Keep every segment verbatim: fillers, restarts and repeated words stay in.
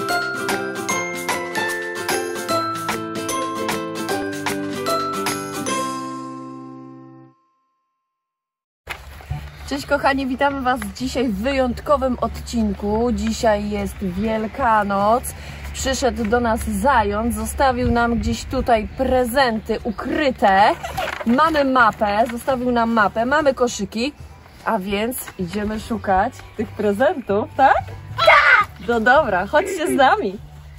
Cześć kochani, witamy Was dzisiaj w wyjątkowym odcinku. Dzisiaj jest Wielkanoc. Przyszedł do nas zając, zostawił nam gdzieś tutaj prezenty ukryte. Mamy mapę, zostawił nam mapę, mamy koszyki, a więc idziemy szukać tych prezentów, tak? Tak! No dobra, chodźcie z nami.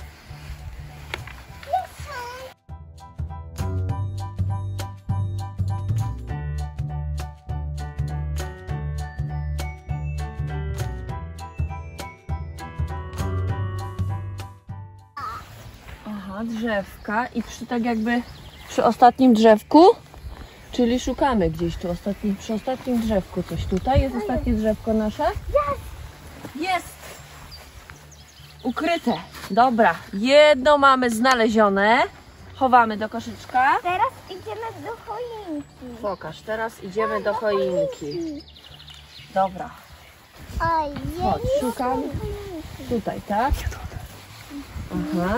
Aha, drzewka i przy tak jakby przy ostatnim drzewku, czyli szukamy gdzieś tu ostatni, przy ostatnim drzewku coś tutaj. Jest ostatnie drzewko nasze? Jest! Ukryte. Dobra, jedno mamy znalezione. Chowamy do koszyczka. Teraz idziemy do choinki. Pokaż, teraz idziemy do choinki. Dobra, Oj, chodź, szukamy. Tutaj, tak? Aha.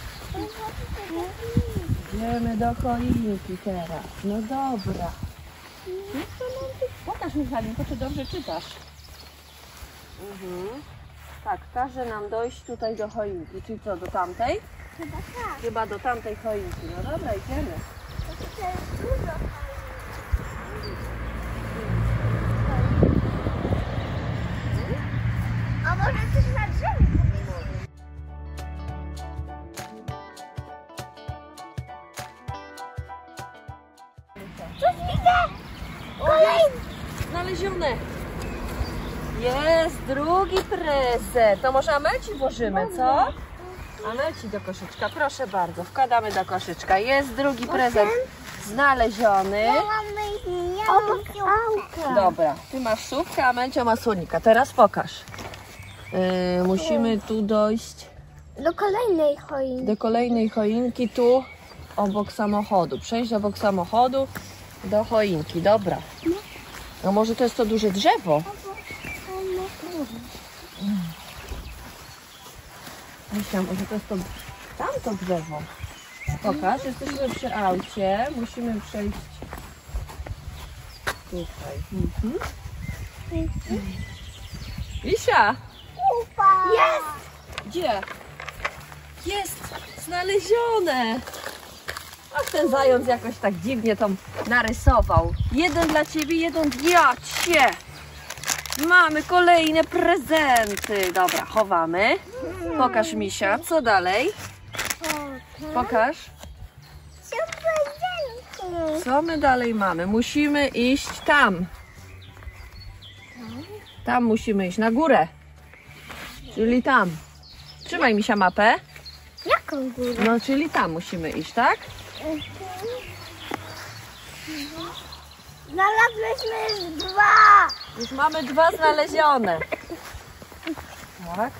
Idziemy do choinki teraz. No dobra. Pokaż mi, Halinko, czy dobrze czytasz. Mhm. Tak, każe nam dojść tutaj do choinki. Czyli co, do tamtej? Chyba tak. Chyba do tamtej choinki. No dobra, idziemy. To tutaj jest dużo A może coś na drzewie? Coś widzę! Kolejny! Znalezione. Jest drugi prezent. To może Amelci włożymy, co? Amelci do koszyczka, proszę bardzo. Wkładamy do koszyczka. Jest drugi prezent znaleziony. Obok auta. Dobra, ty masz słupkę, a Amelcia ma słonika. Teraz pokaż. Yy, musimy tu dojść Do kolejnej choinki. do kolejnej choinki, tu obok samochodu. Przejść obok samochodu do choinki. Dobra. No może to jest to duże drzewo? Myślałam, że to jest to tamto drzewo. Pokaż, jesteśmy przy aucie. Musimy przejść tutaj. Mhm. Isia! Jest! Gdzie? Jest! Znalezione! Ach, ten zając jakoś tak dziwnie to narysował. Jeden dla ciebie, jeden dla ciebie. Mamy kolejne prezenty. Dobra, chowamy. Pokaż, Misia, co dalej? Pokaż. Co my dalej mamy? Musimy iść tam. Tam musimy iść, na górę. Czyli tam. Trzymaj, Misia, mapę. Jaką górę? No, czyli tam musimy iść, tak? Znalazłyśmy już dwa! Już mamy dwa znalezione. Tak.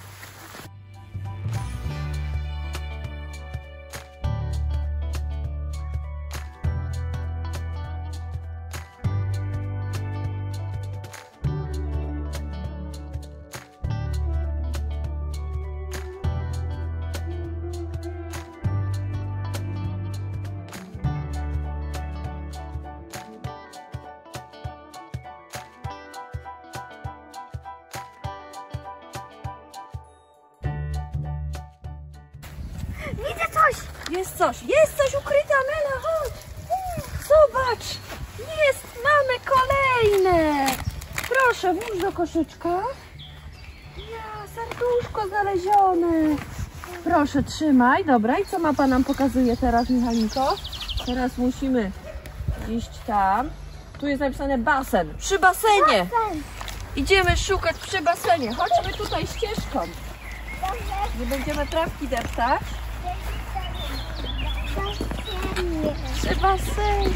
Widzę coś! Jest coś, jest coś ukryte, Amela, chodź. Zobacz, jest, mamy kolejne. Proszę, włóż do koszyczka. Ja, serduszko znalezione. Proszę, trzymaj, dobra. I co mapa nam pokazuje teraz, Michalinko? Teraz musimy iść tam. Tu jest napisane basen, przy basenie. Idziemy szukać przy basenie. Chodźmy tutaj ścieżką. Nie będziemy trawki deptać. Przy basenie.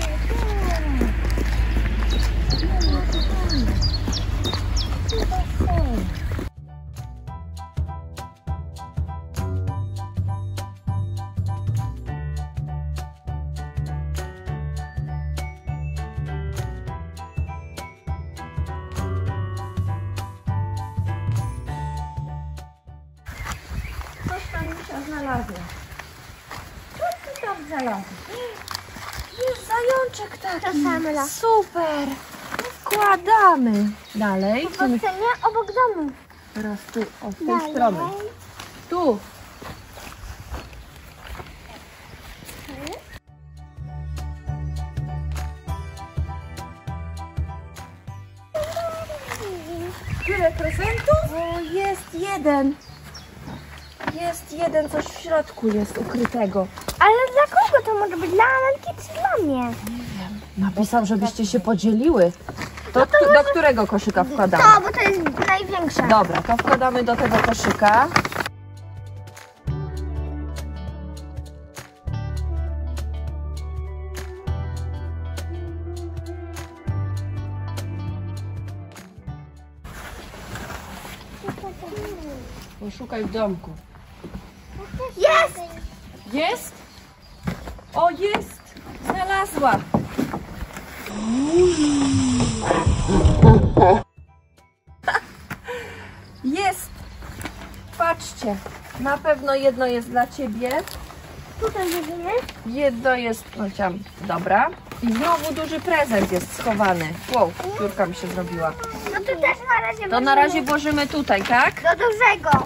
znalazłam? Co ty tam znalazłeś? Jest zajączek taki. To samo. Super. Wkładamy. Dalej. Po nie obok domu. Teraz tu, od tej Dalej. strony. Tu. Tyle prezentów? O, jest jeden. Jest jeden, coś w środku jest ukrytego. Ale dla kogo to może być? Dla Amelki czy dla mnie? Napisał, żebyście się podzieliły. To, do którego koszyka wkładamy? To, bo to jest największe. Dobra, to wkładamy do tego koszyka. Poszukaj w domku. Jest! Jest? O, jest! Znalazła! Jest! Patrzcie, na pewno jedno jest dla ciebie, Tutaj widzimy. jedno jest, no chciałam, dobra. I znowu duży prezent jest schowany. Wow, piórka mi się zrobiła. No to też na razie To na razie włożymy tutaj, tak? do dużego.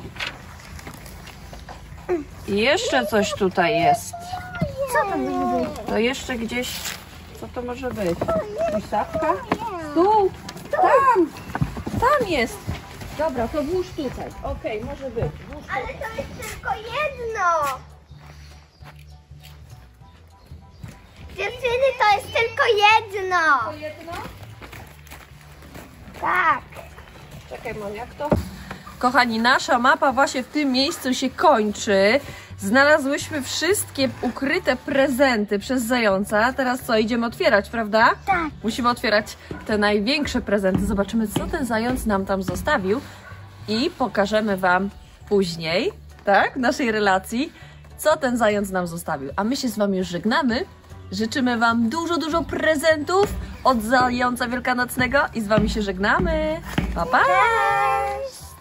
I jeszcze coś tutaj jest. Co to może być? To jeszcze gdzieś, co to może być? Postawka? Tu, tam, tam jest. Dobra, to włóż tutaj. Okej, może być. Włóż tu. Ale to jest tylko jedno. Dziewczyny, to jest tylko jedno. To jedno? Tak. Czekaj, mam jak to? Kochani, nasza mapa właśnie w tym miejscu się kończy. Znalazłyśmy wszystkie ukryte prezenty przez zająca. Teraz co, idziemy otwierać, prawda? Tak. Musimy otwierać te największe prezenty. Zobaczymy, co ten zając nam tam zostawił. I pokażemy wam później, tak, w naszej relacji, co ten zając nam zostawił. A my się z wami już żegnamy. Życzymy wam dużo, dużo prezentów od zająca wielkanocnego i z wami się żegnamy. Pa, pa! Cześć.